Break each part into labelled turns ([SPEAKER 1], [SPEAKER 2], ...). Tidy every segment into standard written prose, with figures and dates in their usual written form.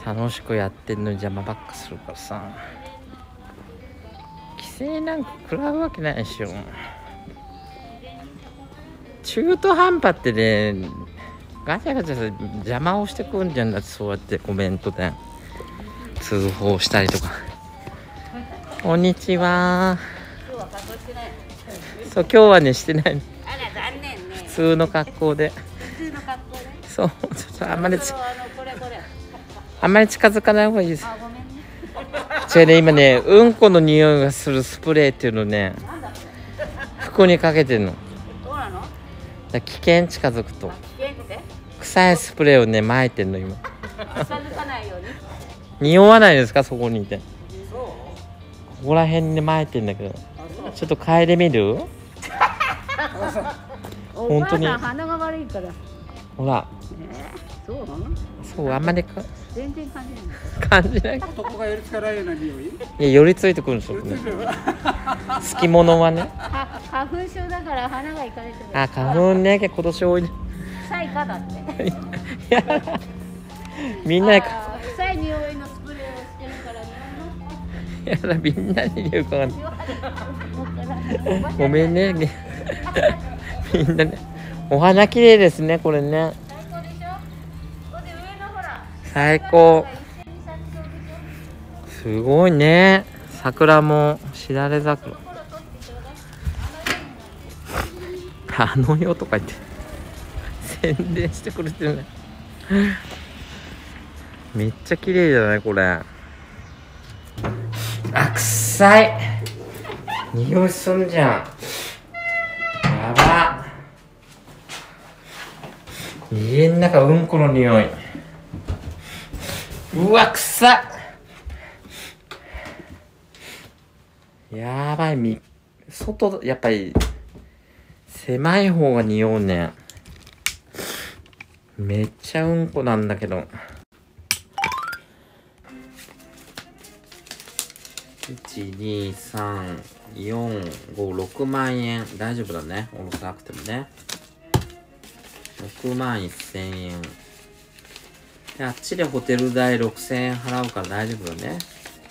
[SPEAKER 1] 楽しくやってんのに邪魔ばっかするからさ、規制なんか食らうわけないでしょ。中途半端ってね、ガチャガチャ邪魔をしてくんじゃんだって。そうやってコメントで通報したりとか。こんにちは。
[SPEAKER 2] 今日は仮装してない。
[SPEAKER 1] そう、今日はねしてない。
[SPEAKER 2] あら残念ね。
[SPEAKER 1] 普通の格好で。
[SPEAKER 2] 普通の格好で。
[SPEAKER 1] そう、ちょっとあんまり
[SPEAKER 2] これ。
[SPEAKER 1] あんまり近づかない方がいいです。
[SPEAKER 2] あ、ごめんね。
[SPEAKER 1] 違うね、今ね、うんこの匂いがするスプレーっていうのね、
[SPEAKER 2] なんだこれ。
[SPEAKER 1] 服にかけてんの。
[SPEAKER 2] どうなの？
[SPEAKER 1] 危険近づくと
[SPEAKER 2] あ、危険って？
[SPEAKER 1] 臭いスプレーをね撒いてんの今。
[SPEAKER 2] 近づかないように。
[SPEAKER 1] 匂わないですか、そこにいて。
[SPEAKER 2] そう。
[SPEAKER 1] ここら辺に撒いてんだけど、ちょっと嗅いでみる？本当に。
[SPEAKER 2] お母さん鼻が悪いから。
[SPEAKER 1] ほら。
[SPEAKER 2] そう？
[SPEAKER 1] そう、あんまり
[SPEAKER 2] 全然感じない。
[SPEAKER 1] 感じない。
[SPEAKER 3] 男が寄りつかないような匂い。
[SPEAKER 1] いや、寄りついてくるんですよね。好き者はね。
[SPEAKER 2] 花粉症だから鼻がいかれてる。
[SPEAKER 1] あ、花粉ね、今年多いね。
[SPEAKER 2] 臭いかだって。
[SPEAKER 1] いや、みんなで
[SPEAKER 2] 臭い匂いのスプレーをしてるから匂い
[SPEAKER 1] やだ、みんなに言うかが
[SPEAKER 2] の。
[SPEAKER 1] ごめんね。みんなね。お花綺麗ですね、これね。
[SPEAKER 2] 最高でしょ？これ上のほら。
[SPEAKER 1] 最高。すごいね。桜もしだれ桜。あの世とか言って宣伝してくれてるね。めっちゃ綺麗じゃないこれ。あ、臭い。匂いすんじゃん。やば。家の中うんこの匂い。うわ、臭っ。やばい。外やっぱり狭い方が匂うね。めっちゃうんこなんだけど。1、2、3、4、5、6万円。大丈夫だね。おろさなくてもね。6万1000円。で、あっちでホテル代6000円払うから大丈夫だね。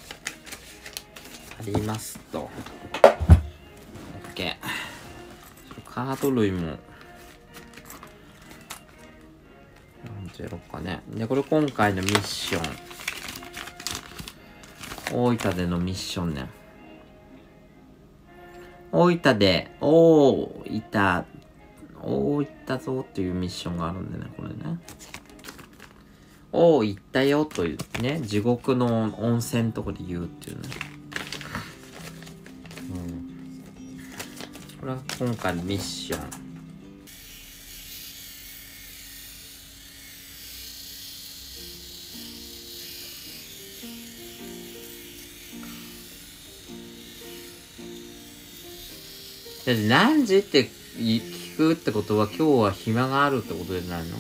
[SPEAKER 1] ありますと。OK。カード類も。やろうかね。で、これ今回のミッション。大分でのミッションね。大分で、大分ぞっていうミッションがあるんでね、これね。行ったよというね、地獄の温泉のとこで言うっていうね。これは今回のミッション。何時って聞くってことは今日は暇があるってことじゃないの？ね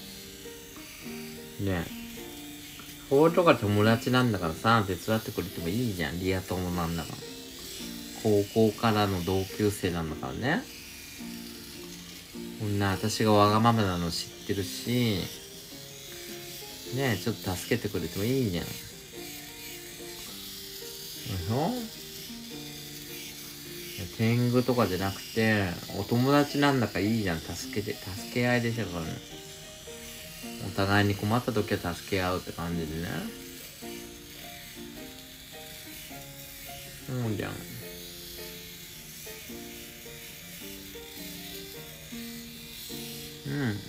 [SPEAKER 1] え。これとか友達なんだからさ、手伝ってくれてもいいじゃん。リア友なんだから。高校からの同級生なんだからね。こんな私がわがままなの知ってるし、ねえ、ちょっと助けてくれてもいいじゃん。天狗とかじゃなくて、お友達なんだからいいじゃん。助け合いでしょ、これ。お互いに困った時は助け合うって感じでね。そうじゃん。うん。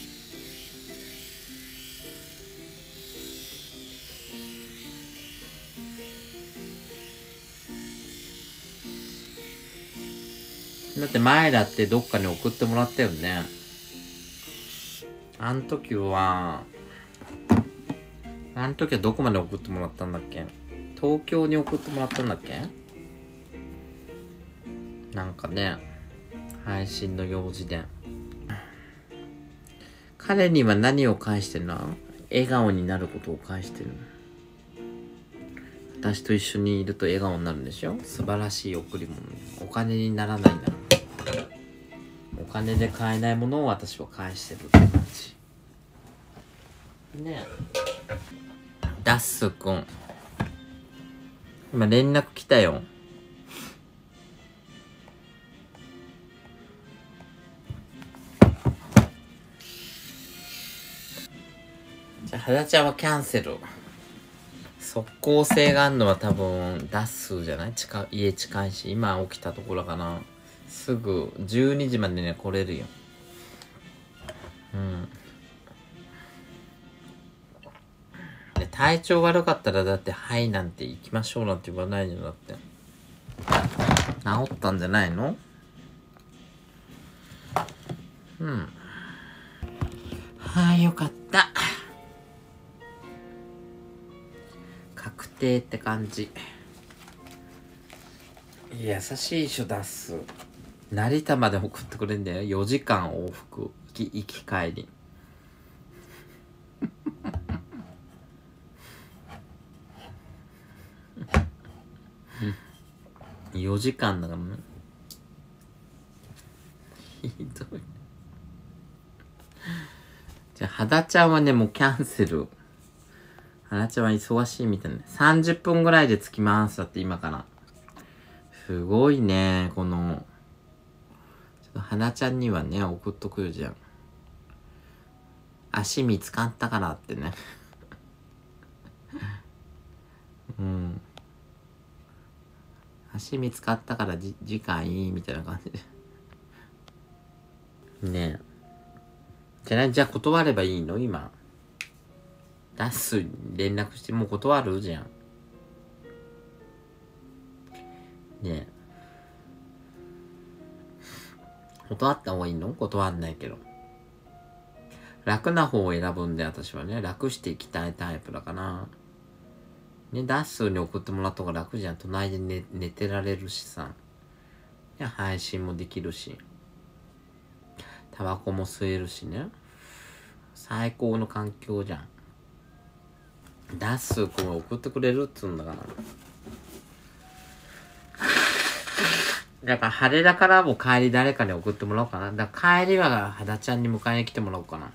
[SPEAKER 1] だって前だってどっかに送ってもらったよね。あの時はどこまで送ってもらったんだっけ？東京に送ってもらったんだっけ？なんかね、配信の用事で。彼には何を返してるの？笑顔になることを返してる。私と一緒にいると笑顔になるんでしょ？素晴らしい贈り物。お金にならないんだ。お金で買えないものを私は返してるって感じ。ねえ。 ダッスくん。今連絡来たよ。じゃあ、はだちゃんはキャンセル。即効性があるのは多分、ダッスじゃない？家近いし、今起きたところかな。すぐ、12時までね、来れるよ。うん。で、体調悪かったら、だって、はいなんて行きましょうなんて言わないのだって。治ったんじゃないの？うん。はい、よかった。確定って感じ。優しい人出す。成田まで送ってくれんだよ。4時間往復。行き帰り。4時間だからね。ひどい。じゃあ、はだちゃんはね、もうキャンセル。はだちゃんは忙しいみたいな。30分ぐらいで着きます。だって今から。すごいね、この。ちょっとはだちゃんにはね、送っとくよじゃん。足見つかったからってね。うん。足見つかったから次回みたいな感じで。ねえ。じゃあ断ればいいの今。ダッス連絡してもう断るじゃん。ねえ。断った方がいいの？断んないけど。楽な方を選ぶんで私はね、楽していきたいタイプだから。ね、ダッスに送ってもらった方が楽じゃん。隣で寝てられるしさ。配信もできるし。タバコも吸えるしね。最高の環境じゃん。ダッス君が送ってくれるっつうんだから。だから晴れだからもう帰り誰かに送ってもらおうかな。だから帰りははだちゃんに迎えに来てもらおうかな。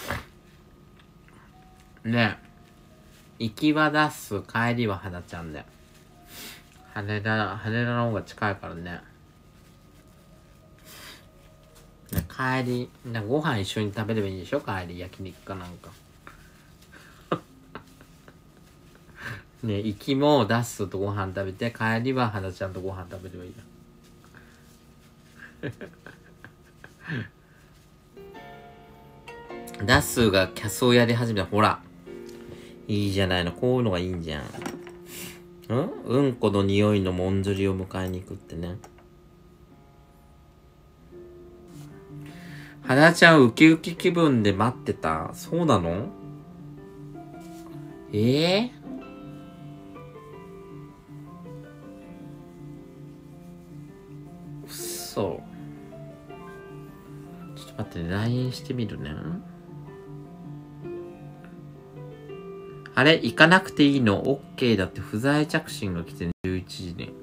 [SPEAKER 1] ねえ。行きはダッス、帰りははだちゃんで。羽田の方が近いからね。帰り、ご飯一緒に食べればいいでしょ帰り、焼肉かなんか。ね、行きもダッスとご飯食べて、帰りははだちゃんとご飯食べればいいよ。ダッスがキャスをやり始めた。ほら。いいじゃないの。こういうのがいいんじゃん。うんこの匂いのもんずりを迎えに行くってね。はだちゃんウキウキ気分で待ってた。そうなの？うっそ。ちょっと待ってね。LINE してみるね。あれ行かなくていいの ?OK だって不在着信が来て、ね、11時に。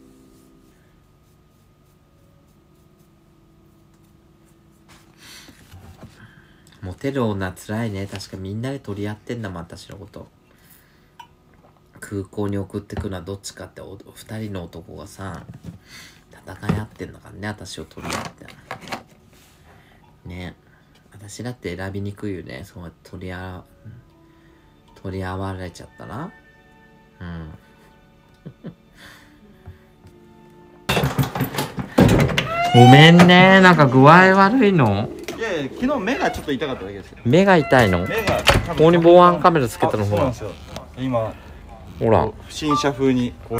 [SPEAKER 1] モテる女辛いね。確かみんなで取り合ってんだもん、私のこと。空港に送ってくのはどっちかって二人の男がさ、戦い合ってんだからね、私を取り合って。ね。私だって選びにくいよね。そうやって取り合われちゃったな。うん。ごめんね。なんか具合悪いの？
[SPEAKER 4] いやいや、昨日目がちょっと痛かっただけですよ。
[SPEAKER 1] 目が痛いの？
[SPEAKER 4] 目が
[SPEAKER 1] ここに防犯カメラつけたのほら。
[SPEAKER 4] そうなんですよ。今
[SPEAKER 1] ほら。
[SPEAKER 4] 不審者風にこう。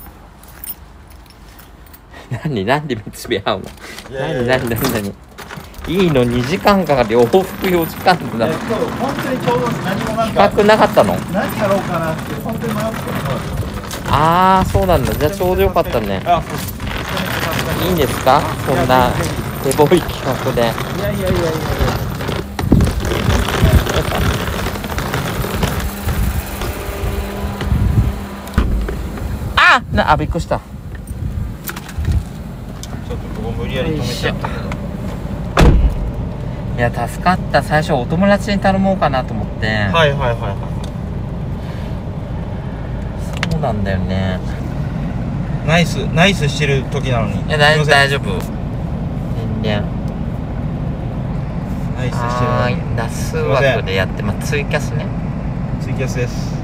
[SPEAKER 1] なんで目つび合うの？何いいの2時間かかって往復4時間だ。
[SPEAKER 4] 今日本当にちょうど何もなんか
[SPEAKER 1] 企画なかったの？
[SPEAKER 4] 何やろうかなって本当に迷ってた。
[SPEAKER 1] ああ、そうなんだ。じゃあちょうどよかったね。
[SPEAKER 4] あ、そう
[SPEAKER 1] いいんですか？そんな手ボい企画で。
[SPEAKER 4] いや。
[SPEAKER 1] びっくりした。
[SPEAKER 4] ちょっとここ無理やり止めちゃったけど。
[SPEAKER 1] いや助かった。最初お友達に頼もうかなと思って。
[SPEAKER 4] はい。
[SPEAKER 1] そうなんだよね。
[SPEAKER 4] ナイスしてる時なのに。
[SPEAKER 1] いや、大丈夫。全然。
[SPEAKER 4] ナイスしてるのに。
[SPEAKER 1] はーい、ナス枠でやって、ツイキャスね。
[SPEAKER 4] ツイキャスです。